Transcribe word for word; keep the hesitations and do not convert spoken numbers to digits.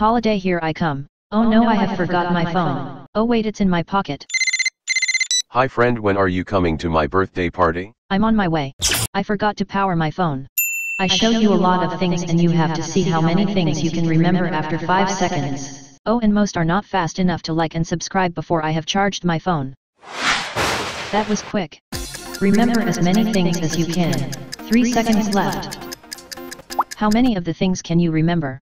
Holiday, here I come. Oh no, I have forgot my phone. Oh wait, it's in my pocket. Hi friend, when are you coming to my birthday party? I'm on my way. I forgot to power my phone. I show you a lot of things and you have to see how many things you can remember after five seconds. Oh, and most are not fast enough to like and subscribe before I have charged my phone. That was quick. Remember as many things as you can. Three seconds left. How many of the things can you remember?